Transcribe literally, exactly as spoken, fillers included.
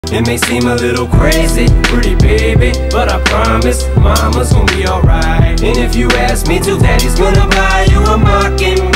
It may seem a little crazy, pretty baby, but I promise mama's gonna be alright. And if you ask me to, daddy's gonna buy you a Mach and